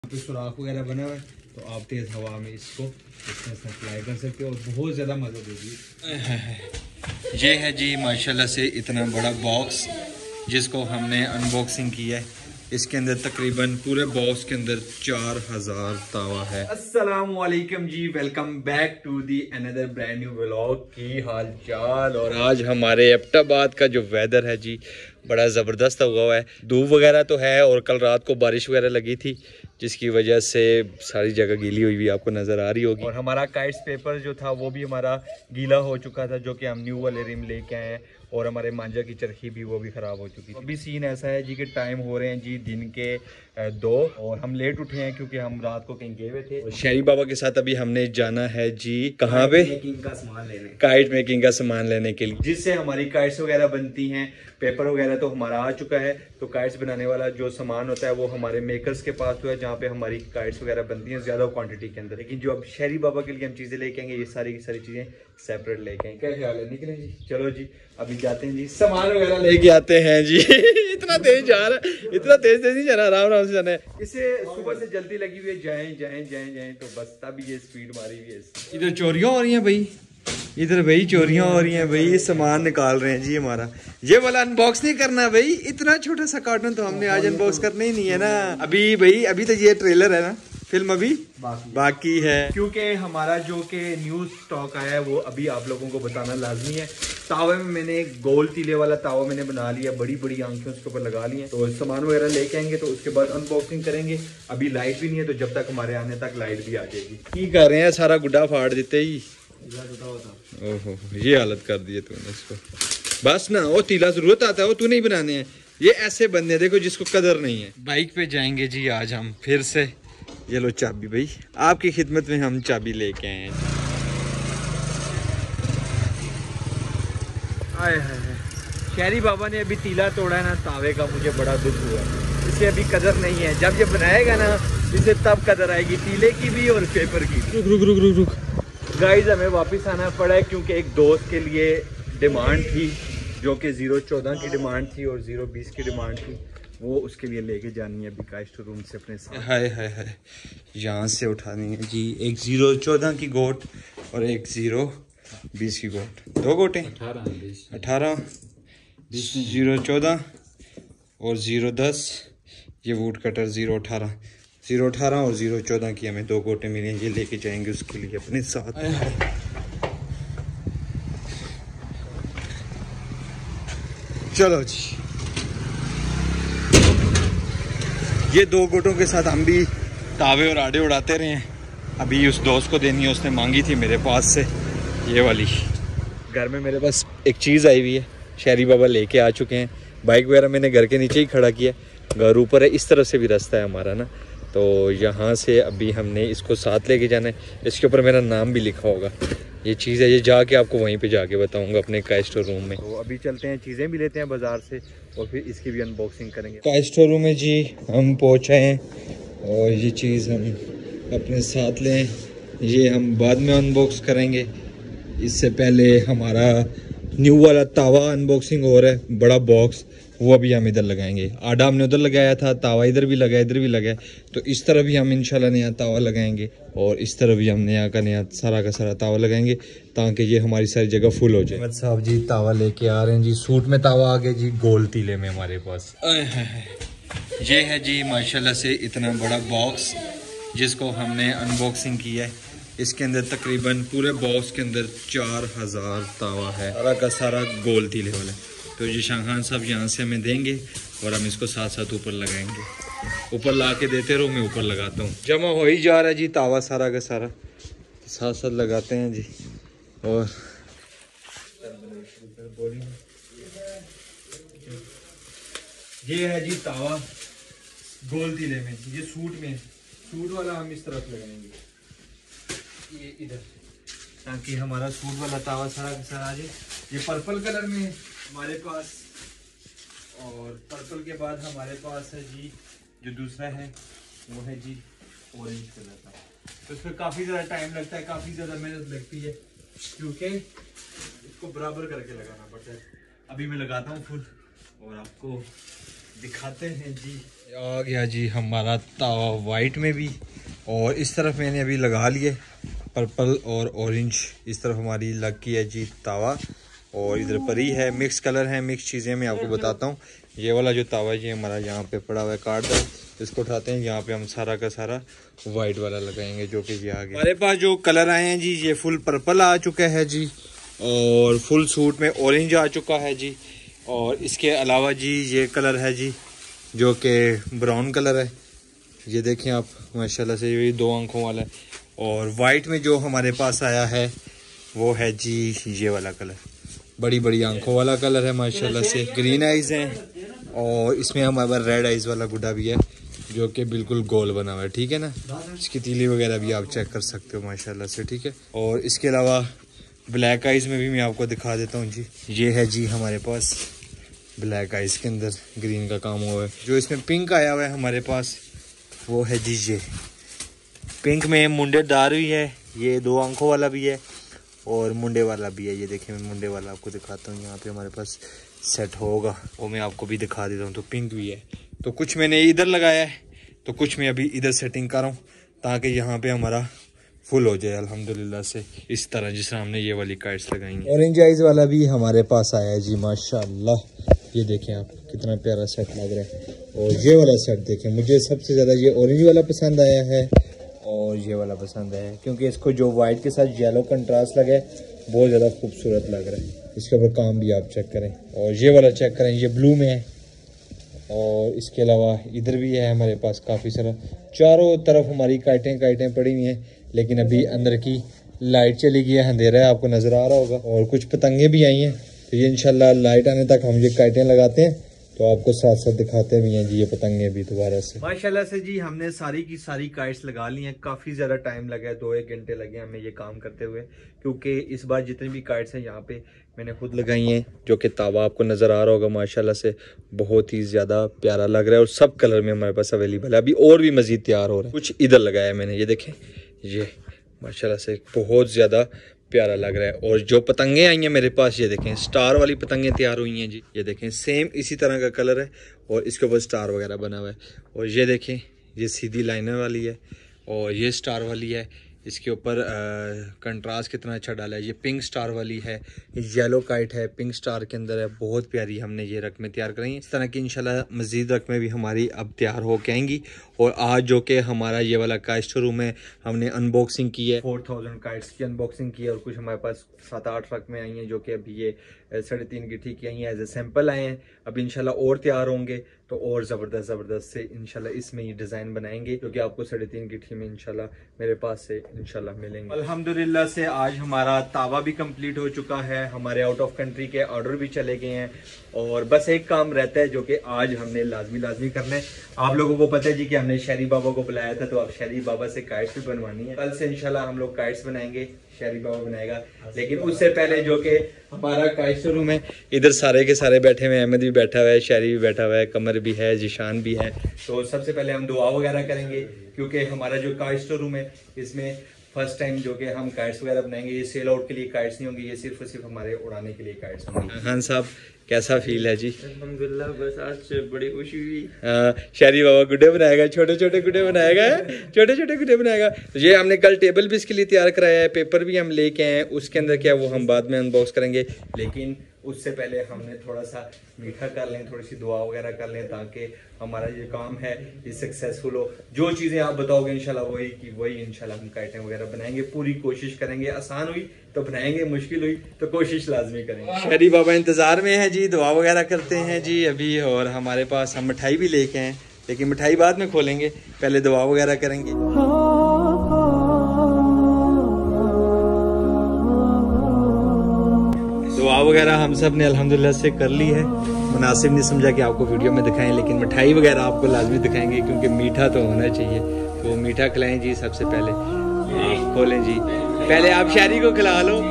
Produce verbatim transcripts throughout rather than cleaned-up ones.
पे सुराख वगैरह बना हुआ है तो आप तेज हवा में इसको इसमें अप्लाई कर सकते हो और बहुत ज़्यादा मदद होगी। ये है जी माशाल्लाह से इतना बड़ा बॉक्स जिसको हमने अनबॉक्सिंग किया है। इसके अंदर तकरीबन पूरे बॉक्स के अंदर चार हजार तावा है। अस्सलाम वालेकुम जी, welcome back to the another brand new vlog. की हाल चाल। और आज हमारे एबटाबाद का जो वेदर है जी बड़ा ज़बरदस्त हुआ हुआ है। धूप वगैरह तो है और कल रात को बारिश वगैरह लगी थी जिसकी वजह से सारी जगह गीली हुई हुई आपको नज़र आ रही होगी। और हमारा काइट्स पेपर जो था वो भी हमारा गीला हो चुका था, जो कि हम न्यू वाले रिम लेके आए हैं। और हमारे मांझा की चरखी भी वो भी ख़राब हो चुकी थी। अभी सीन ऐसा है जी कि टाइम हो रहे हैं जी दिन के दो और हम लेट उठे हैं क्योंकि हम रात को कहीं गए हुए थे। और शेरी बाबा के साथ अभी हमने जाना है जी कहाँ पे, मेकिंग का सामान लेने, काइट मेकिंग का सामान लेने के लिए, जिससे हमारी काइट्स वगैरह बनती हैं। पेपर वगैरह तो हमारा आ चुका है, तो काइट्स बनाने वाला जो सामान होता है वो हमारे मेकर्स के पास हुआ है जहाँ पे हमारी काइट्स वगैरह बनती हैं ज़्यादा क्वांटिटी के अंदर। लेकिन जो अब शेरी बाबा के लिए हम चीज़ें लेके आएंगे ये सारी की सारी चीज़ें सेपरेट लेके आएंगे। क्या ख्याल है, निकलें जी? चलो जी अभी जाते हैं जी, सामान वगैरह लेके आते हैं जी। इतना तेज जा रहा है, इतना तेज तेज नहीं जाना, आराम आराम से जाना है। इसे सुबह से जल्दी लगी हुई है, जाएं जाएं जाएं जाएं तो बस तब ये स्पीड मारी हुई है। इधर चोरियां हो रही हैं भाई, इधर भाई चोरियां हो रही हैं भाई। ये सामान निकाल रहे हैं जी हमारा। ये वाला अनबॉक्स नहीं करना भाई, इतना छोटा सा कार्टून तो हमने आज अनबॉक्स करना ही नहीं है ना। अभी भाई अभी तो ये ट्रेलर है ना, फिल्म अभी बाकी, बाकी है क्योंकि हमारा जो कि न्यू स्टॉक आया है वो अभी आप लोगों को बताना लाजमी है। तावे में मैंने गोल तीले वाला तावा मैंने बना लिया, बड़ी बड़ी आंखें उसके ऊपर लगा ली हैं। तो सामान वगैरह लेके आएंगे तो उसके बाद अनबॉक्सिंग करेंगे। अभी लाइट भी नहीं है तो जब तक हमारे आने तक लाइट भी आ जाएगी। की कर रहे हैं, सारा गुड्डा फाड़ देते ही। ओहो ये हालत कर दी है तूने इसको। बस ना वो तीला जरूरत आता है, वो तू नहीं बनाने हैं। ये ऐसे बंदे देखो जिसको कदर नहीं है। बाइक पे जाएंगे जी आज हम फिर से। ये लो चाबी भाई, आपकी खिदमत में हम चाबी लेके आए हैं। आए हाय, शेरी बाबा ने अभी तीला तोड़ा है ना तावे का, मुझे बड़ा दुख हुआ। इसे अभी कदर नहीं है, जब ये बनाएगा ना इसे तब कदर आएगी, तीले की भी और पेपर की भी। रुक रुक रुक रुक रुक गाइस, हमें वापस आना पड़ा है क्योंकि एक दोस्त के लिए डिमांड थी जो कि ज़ीरो चौदह की डिमांड थी और ज़ीरो बीस की डिमांड थी। वो उसके लिए लेके जानी है अभी काइस्ट रूम से अपने साथ। हाय हाय हाय, यहाँ से उठानी है जी एक ज़ीरो चौदह की गोट और एक ज़ीरो बीस की गोट। दो गोटें अठारह अठारह ज़ीरो चौदह और ज़ीरो दस। ये वुड कटर ज़ीरो अठारह ज़ीरो अठारह और ज़ीरो चौदह की हमें दो गोटे मिलेंगे, ये लेके जाएंगे उसके लिए अपने साथ। चलो जी, ये दो गोटों के साथ हम भी तावे और आड़े उड़ाते रहे हैं। अभी उस दोस्त को देनी है, उसने मांगी थी मेरे पास से ये वाली। घर में मेरे पास एक चीज़ आई हुई है, शेरी बाबा लेके आ चुके हैं। बाइक वगैरह मैंने घर के नीचे ही खड़ा किया, घर ऊपर है, इस तरफ से भी रास्ता है हमारा ना, तो यहाँ से अभी हमने इसको साथ लेके जाना है। इसके ऊपर मेरा नाम भी लिखा होगा। ये चीज़ है, ये जाके आपको वहीं पे जाके बताऊंगा अपने काइट स्टोर रूम में। तो अभी चलते हैं, चीज़ें भी लेते हैं बाज़ार से और फिर इसकी भी अनबॉक्सिंग करेंगे। काइट स्टोर रूम में जी हम पहुँचे हैं और ये चीज़ हम अपने साथ लें, ये हम बाद में अनबॉक्स करेंगे। इससे पहले हमारा न्यू वाला तावा अनबॉक्सिंग हो रहा है, बड़ा बॉक्स, वो अभी हम इधर लगाएंगे। आडा हमने उधर लगाया था, तावा इधर भी लगाया, इधर भी लगाया, तो इस तरह भी हम इंशाल्लाह नया तावा लगाएंगे और इस तरह भी हम नया का नया सारा का सारा तावा लगाएंगे ताकि ये हमारी सारी जगह फुल हो जाए। अहमद साहब जी तावा लेके आ रहे हैं जी, सूट में तावा आ गया जी, गोल तीले में हमारे पास। ये है जी माशाल्लाह से इतना बड़ा बॉक्स जिसको हमने अनबॉक्सिंग किया है। इसके अंदर तकरीबन पूरे बॉक्स के अंदर चार हजार तावा है, सारा का सारा गोल तीले वाला। तो जी शाहखान साहब यहाँ से हमें देंगे और हम इसको साथ साथ ऊपर लगाएंगे। ऊपर ला के देते रहो, मैं ऊपर लगाता हूँ। जमा हो ही जा रहा है जी तावा सारा का सारा, साथ साथ लगाते हैं जी। और ये है जी तावा गोल तीले में, ये सूट में, सूट वाला हम इस तरफ लगाएंगे ये इधर, ताकि हमारा सूट वाला तावा सारा का सारा आ जाए। ये पर्पल कलर में है हमारे पास, और पर्पल के बाद हमारे पास है जी जो दूसरा है वो है जी ऑरेंज कलर का। तो इसमें काफ़ी ज़्यादा टाइम लगता है, काफ़ी ज़्यादा मेहनत लगती है क्योंकि इसको बराबर करके लगाना पड़ता है। अभी मैं लगाता हूँ फुल और आपको दिखाते हैं जी। आ गया जी हमारा तावा वाइट में भी, और इस तरफ मैंने अभी लगा लिए पर्पल और ऑरेंज, इस तरफ हमारी लग की है जी तावा, और इधर परी है, मिक्स कलर है, मिक्स चीज़ें मैं आपको बताता हूँ। ये वाला जो तावा जी हमारा यहाँ पे पड़ा हुआ है कार्डदार, इसको उठाते हैं, यहाँ पे हम सारा का सारा वाइट वाला लगाएंगे जो कि ये आ गया। हमारे पास जो कलर आए हैं जी, ये फुल पर्पल आ चुका है जी, और फुल सूट में ऑरेंज आ चुका है जी, और इसके अलावा जी ये कलर है जी जो कि ब्राउन कलर है, ये देखें आप माशाल्लाह से, ये दो आंखों वाला है। और वाइट में जो हमारे पास आया है वो है जी ये वाला कलर, बड़ी बड़ी आंखों वाला कलर है माशाल्लाह से। ग्रीन आइज़ हैं, और इसमें हमारे पास रेड आइज़ वाला गुड्डा भी है जो कि बिल्कुल गोल बना हुआ है, ठीक है ना। इसकी तीली वगैरह भी आप चेक कर सकते हो माशाल्लाह से, ठीक है। और इसके अलावा ब्लैक आइज़ में भी मैं आपको दिखा देता हूँ जी, ये है जी हमारे पास ब्लैक आइज़ के अंदर ग्रीन का काम हुआ है। जो इसमें पिंक आया हुआ है हमारे पास वो है जी ये पिंक में मुंडेदार हुई है, ये दो आंखों वाला भी है और मुंडे वाला भी है। ये देखें मैं मुंडे वाला आपको दिखाता हूँ, यहाँ पे हमारे पास सेट होगा, वो मैं आपको भी दिखा देता हूँ। तो पिंक भी है, तो कुछ मैंने इधर लगाया है, तो कुछ मैं अभी इधर सेटिंग कर रहा हूँ ताकि यहाँ पे हमारा फुल हो जाए अल्हम्दुलिल्लाह से, इस तरह जिस तरह हमने ये वाली काइट्स लगाएंगे। ऑरेंज आइज वाला भी हमारे पास आया है जी माशाल्लाह, ये देखें आप कितना प्यारा सेट लग रहा है। और ये वाला सेट देखें, मुझे सबसे ज़्यादा ये ऑरेंज वाला पसंद आया है और ये वाला पसंद आया है, क्योंकि इसको जो वाइट के साथ येलो कंट्रास्ट लगा है बहुत ज़्यादा खूबसूरत लग रहा है। इसके ऊपर काम भी आप चेक करें, और ये वाला चेक करें, ये ब्लू में है, और इसके अलावा इधर भी है हमारे पास काफ़ी सारा। चारों तरफ हमारी काइटें काइटें पड़ी हुई हैं, लेकिन अभी अंदर की लाइट चली गई है, अंधेरा है, आपको नज़र आ रहा होगा। और कुछ पतंगे भी आई हैं, तो ये इंशाल्लाह लाइट आने तक हम ये काइटें लगाते हैं तो आपको साथ साथ दिखाते भी हैं जी ये पतंगे भी दोबारा से। माशाल्लाह से जी हमने सारी की सारी काइट्स लगा ली हैं। काफ़ी ज़्यादा टाइम लगा है, दो एक घंटे लगे हमें ये काम करते हुए, क्योंकि इस बार जितनी भी काइट्स हैं यहाँ पे मैंने खुद लगाई हैं। जो कि तावा आपको नज़र आ रहा होगा माशाल्लाह से बहुत ही ज़्यादा प्यारा लग रहा है, और सब कलर में हमारे पास अवेलेबल है। अभी और भी मज़ीद तैयार हो रहा है। कुछ इधर लगाया मैंने, ये देखें, ये माशाल्लाह से बहुत ज़्यादा प्यारा लग रहा है। और जो पतंगे आई हैं मेरे पास, ये देखें स्टार वाली पतंगे तैयार हुई हैं जी, ये देखें सेम इसी तरह का कलर है और इसके ऊपर स्टार वगैरह बना हुआ है। और ये देखें ये सीधी लाइनर वाली है और ये स्टार वाली है, इसके ऊपर कंट्रास्ट कितना अच्छा डाला है। ये पिंक स्टार वाली है, येलो काइट है, पिंक स्टार के अंदर है, बहुत प्यारी हमने ये रकमें तैयार कराई हैं। इस तरह की इंशाल्लाह मज़ीद रकमें भी हमारी अब तैयार हो के आएंगी। और आज जो कि हमारा ये वाला काइट शोरूम है, हमने अनबॉक्सिंग की है, फोर थाउजेंड काइट्स की अनबॉक्सिंग की है, और कुछ हमारे पास सात आठ रकमें आई हैं जो कि अभी ये साढ़े तीन गिट्टी की आई हैं, एज ए सैम्पल आए हैं। अब इंशाल्लाह और तैयार होंगे तो और ज़बरदस्त ज़बरदस्त से इंशाल्लाह इसमें ये डिज़ाइन बनाएंगे, जो कि आपको साढ़े तीन गिट्टी में इंशाल्लाह मेरे पास से इंशाल्लाह मिलेंगे। अल्हम्दुलिल्लाह से आज हमारा तावा भी कंप्लीट हो चुका है, हमारे आउट ऑफ कंट्री के ऑर्डर भी चले गए हैं, और बस एक काम रहता है जो कि आज हमने लाजमी लाजमी करना है। आप लोगों को पता है जी कि हमने शहरी बाबा को बुलाया था, तो अब शहरी बाबा से काइट्स भी बनवानी है। कल से इंशाल्लाह हम लोग काइट्स बनाएंगे, शहरी बाबा बनाएगा। लेकिन उससे पहले जो कि हमारा काइट शोरूम है, इधर सारे के सारे बैठे हुए हैं, अहमद भी बैठा हुआ है, शहरी भी बैठा हुआ है, कमर भी है, जिशान भी है। तो सबसे पहले हम दुआ वगैरह करेंगे, क्योंकि हमारा जो काइट शोरूम है इसमें फर्स्ट टाइम जो कि हम काइट्स वगैरह बनाएंगे। ये सेल आउट के लिए काइट्स नहीं होंगे, ये सिर्फ और सिर्फ हमारे उड़ाने के लिए काइट्स होंगे। खान साहब कैसा फील है जी? अल्हम्दुलिल्लाह, बस आज बड़ी खुशी हुई। शहरी बाबा गुड्डे बनाएगा, छोटे छोटे गुड्डे बनाएगा, छोटे छोटे गुड्डे बनाएगा। तो ये हमने कल टेबल भी इसके लिए तैयार कराया है, पेपर भी हम लेके आए हैं, उसके अंदर क्या वो हम बाद में अनबॉक्स करेंगे। लेकिन उससे पहले हमने थोड़ा सा मीठा कर लें, थोड़ी सी दुआ वगैरह कर लें, ताकि हमारा ये काम है ये सक्सेसफुल हो। जो चीज़ें आप बताओगे इंशाल्लाह वही की वही इंशाल्लाह हम काइटें वगैरह बनाएंगे, पूरी कोशिश करेंगे। आसान हुई तो बनाएंगे, मुश्किल हुई तो कोशिश लाजमी करेंगे। शहरी बाबा इंतज़ार में है जी, दुआ वगैरह करते हैं जी अभी। और हमारे पास हम मिठाई भी लेके हैं, लेकिन मिठाई बाद में खोलेंगे, पहले दुआ वगैरह करेंगे। दुआ वगैरह हम सब ने अल्हम्दुलिल्लाह से कर ली है। मुनासिब नहीं समझा कि आपको वीडियो में दिखाएं, लेकिन मिठाई वगैरह आपको लाजमी दिखाएंगे, क्योंकि मीठा तो होना चाहिए। तो मीठा खिलाएं जी सबसे पहले, आप खोलें जी, पहले आप शहरी को खिला लो।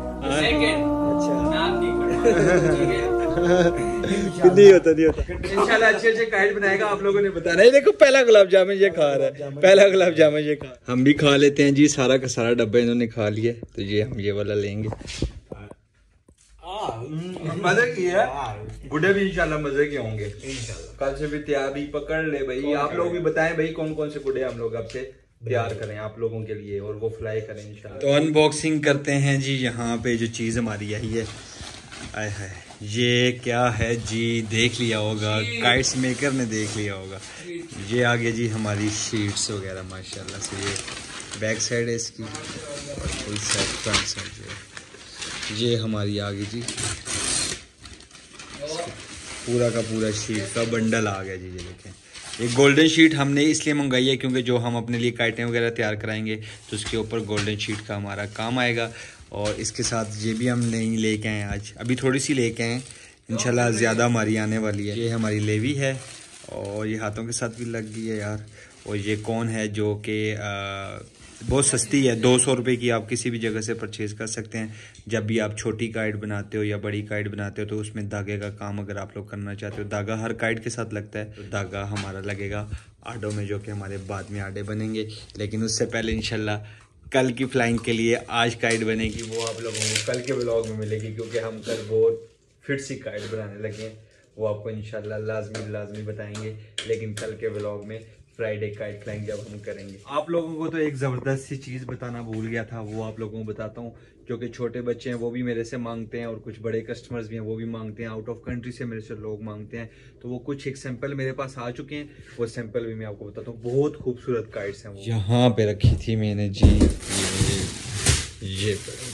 नहीं होता नहीं होता इंशाल्लाह अच्छे अच्छे काइट बनाएगा, आप लोगों ने बताना है। देखो पहला गुलाब जामुन ये खा रहा है, पहला गुलाब जामुन ये खा, हम भी खा लेते हैं जी। सारा का सारा डब्बा इन्होंने खा लिया, तो ये हम ये वाला लेंगे। मजे की है, गुड्डे भी इंशाल्लाह मजे के होंगे इंशाल्लाह। कल से भी तैयारी पकड़ ले भाई। आप लोग भी बताएं भाई कौन कौन से गुड्डे हम लोग अब से तैयार करें आप लोगों के लिए और वो फ्राई करें इंशाल्लाह। तो अनबॉक्सिंग करते हैं जी। यहाँ पे जो चीज हमारी आई है, आय हाय, ये क्या है जी, देख लिया होगा, काइट्स मेकर ने देख लिया होगा। ये आगे जी हमारी शीट्स वगैरह माशाल्लाह से। ये बैक साइड है इसकी और फुल साइड फ्रंट साइड जो है ये हमारी आगे जी, पूरा का पूरा शीट का बंडल आ गया जी। ये देखें, एक गोल्डन शीट हमने इसलिए मंगाई है क्योंकि जो हम अपने लिए काइटें वगैरह तैयार कराएंगे तो उसके ऊपर गोल्डन शीट का हमारा काम आएगा। और इसके साथ ये भी हम नहीं लेके आए आज, अभी थोड़ी सी लेके आए, इंशाल्लाह ज़्यादा हमारी आने वाली है। ये हमारी लेवी है और ये हाथों के साथ भी लग गई है यार। और ये कौन है जो कि बहुत सस्ती है, दो सौ रुपये की आप किसी भी जगह से परचेज़ कर सकते हैं। जब भी आप छोटी काइट बनाते हो या बड़ी काइट बनाते हो तो उसमें धागे का काम अगर आप लोग करना चाहते हो, धागा हर काइट के साथ लगता है, तो धागा हमारा लगेगा आडों में, जो कि हमारे बाद में आडे बनेंगे। लेकिन उससे पहले इंशाल्लाह कल की फ्लाइंग के लिए आज काइट बनेगी, वो आप लोगों को कल के व्लॉग में मिलेगी क्योंकि हम कल बहुत फिट सी काइट बनाने लगे हैं। वो आपको इंशाल्लाह लाजमी लाजमी बताएंगे, लेकिन कल के व्लॉग में फ्राइडे काइट फ्लाइंग जब हम करेंगे। आप लोगों को तो एक ज़बरदस्त सी चीज़ बताना भूल गया था, वो आप लोगों को बताता हूँ। जो कि छोटे बच्चे हैं वो भी मेरे से मांगते हैं और कुछ बड़े कस्टमर्स भी हैं वो भी मांगते हैं, आउट ऑफ कंट्री से मेरे से लोग मांगते हैं। तो वो कुछ एक सैंपल मेरे पास आ चुके हैं, वो सैंपल भी मैं आपको बताता हूँ। बहुत खूबसूरत काइट्स हैं। यहाँ पे रखी थी मैंने जी, ये ये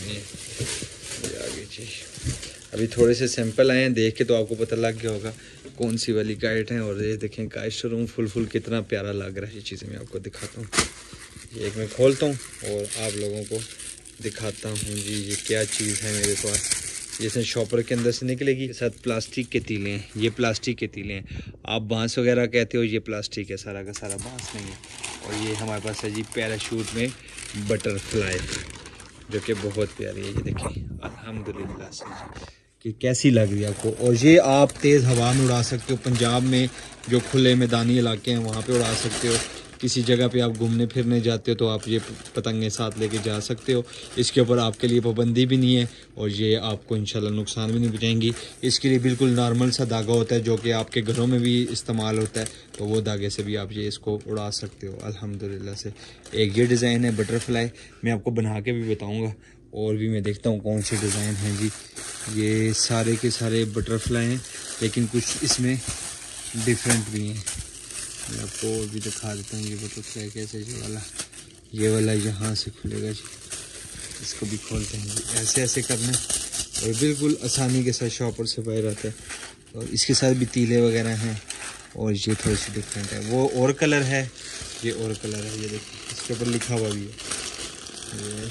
आगे जी। अभी थोड़े से सैंपल आए हैं, देख के तो आपको पता लग गया होगा कौन सी वाली काइट है। और ये देखें काइट शोरूम फुल फुल कितना प्यारा लग रहा है। ये चीज़ें मैं आपको दिखाता हूँ, ये एक मैं खोलता हूँ और आप लोगों को दिखाता हूँ जी। ये क्या चीज़ है मेरे पास, जैसे शॉपर के अंदर से निकलेगी। साथ प्लास्टिक के तीले हैं, ये प्लास्टिक के तीले हैं। आप बांस वगैरह कहते हो, ये प्लास्टिक है, सारा का सारा बांस नहीं है। और ये हमारे पास है जी पैराशूट में बटरफ्लाई, जो कि बहुत प्यारी है। ये देखिए अल्हम्दुलिल्लाह से जी कि कैसी लग रही है आपको। और ये आप तेज़ हवा में उड़ा सकते हो, पंजाब में जो खुले मैदानी इलाके हैं वहाँ पे उड़ा सकते हो। किसी जगह पे आप घूमने फिरने जाते हो तो आप ये पतंगे साथ लेके जा सकते हो। इसके ऊपर आपके लिए पाबंदी भी नहीं है और ये आपको इंशाल्लाह नुकसान भी नहीं पहुँचाएंगी। इसके लिए बिल्कुल नॉर्मल सा धागा होता है जो कि आपके घरों में भी इस्तेमाल होता है, तो वो धागे से भी आप ये इसको उड़ा सकते हो अल्हम्दुलिल्लाह से। एक ये डिज़ाइन है बटरफ्लाई, मैं आपको बना के भी बताऊँगा। और भी मैं देखता हूँ कौन सी डिज़ाइन है जी। ये सारे के सारे बटरफ्लाई हैं, लेकिन कुछ इसमें डिफरेंट भी हैं। मैं आपको और भी दिखा देता हूँ। ये बटरफ्लाई कैसे, ये वाला ये वाला यहाँ से खुलेगा जी, इसको भी खोलते हैं जी। ऐसे ऐसे करना है और बिल्कुल आसानी के साथ शॉपर से बाहर आता है। और इसके साथ भी तीले वगैरह हैं और ये थोड़ी सी डिफरेंट है। वो और कलर है, ये और कलर है। ये देखिए इसके ऊपर लिखा हुआ भी है। ये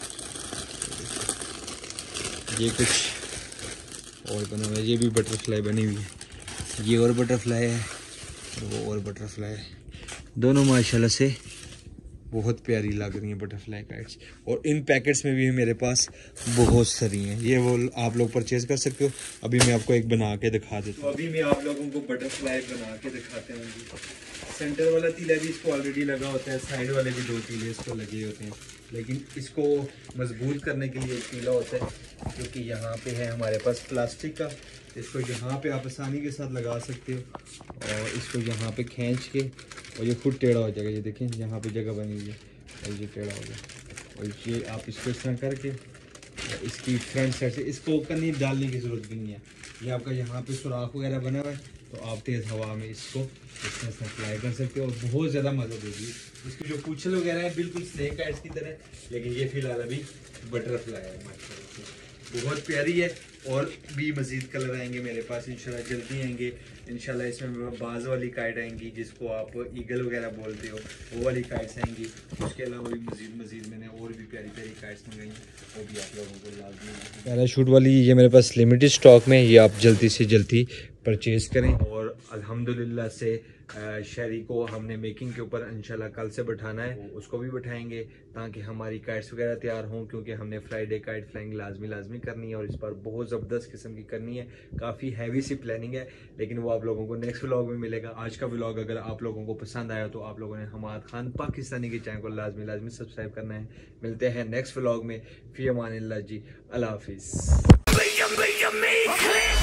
ये कुछ और बना हुआ है, ये भी बटरफ्लाई बनी हुई है। ये और बटरफ्लाई है और वो और बटरफ्लाई है। दोनों माशाल्लाह से बहुत प्यारी लग रही हैं बटरफ्लाई काइट्स। और इन पैकेट्स में भी मेरे पास बहुत सारी हैं, ये वो आप लोग परचेज़ कर सकते हो। अभी मैं आपको एक बना के दिखा देता हूँ। तो अभी मैं आप लोगों को बटरफ्लाई बना के दिखाते हैं। सेंटर वाला तीला भी इसको ऑलरेडी लगा होता है, साइड वाले भी दो तीले इसको लगे होते हैं, लेकिन इसको मजबूत करने के लिए एक तीला होता है जो कि यहाँ पे है हमारे पास प्लास्टिक का। इसको यहाँ पे आप आसानी के साथ लगा सकते हो और इसको यहाँ पे खींच के और ये खुद टेढ़ा हो जाएगा। ये देखें यहाँ पे जगह बनी हुई है और ये टेढ़ा हो गया। और ये आप इसको इस तरह करके इसकी फ्रंट साइड से इसको कहीं डालने की ज़रूरत भी नहीं है। ये आपका यहाँ पे सुराख वगैरह बना हुआ है, तो आप तेज़ हवा में इसको इस तरह से अप्लाई कर सकते हो और बहुत ज़्यादा मज़ा देगी। इसकी जो पूछल वगैरह है बिल्कुल स्नेक काइट्स की तरह, लेकिन ये फ़िलहाल अभी बटरफ्लाई है माशाल्लाह, बहुत प्यारी है। और भी मज़ीद कलर आएंगे मेरे पास इंशाल्लाह, जल्दी आएंगे इंशाल्लाह। इसमें बाज वाली काइट आएंगी जिसको आप ईगल वगैरह बोलते हो, वो वाली काइट्स आएंगी। उसके अलावा भी मज़ीद मज़ीद मैंने और भी प्यारी प्यारी काइट्स मंगाई हैं, वो भी आप लोगों को लाजमी। पैराशूट वाली ये मेरे पास लिमिटेड स्टॉक में, ये आप जल्दी से जल्दी परचेज़ करें। और अल्हम्दुलिल्लाह से शहरी को हमने मेकिंग के ऊपर इंशाल्लाह कल से बैठाना है, उसको भी बैठाएंगे ताकि हमारी काइट्स वगैरह तैयार हों, क्योंकि हमने फ्राइडे काइट फ्लाइंग लाजमी लाजमी करनी है और इस पर बहुत ज़बरदस्त किस्म की करनी है। काफ़ी हैवी सी प्लानिंग है, लेकिन वो आप लोगों को नेक्स्ट व्लॉग में मिलेगा। आज का व्लॉग अगर आप लोगों को पसंद आया तो आप लोगों ने हमाद खान पाकिस्तानी के चैनल को लाजमी लाजमी सब्सक्राइब करना है। मिलते हैं नेक्स्ट व्लॉग में। फी अमानिल्लाह जी, अल्लाह हाफिज़। you made clear.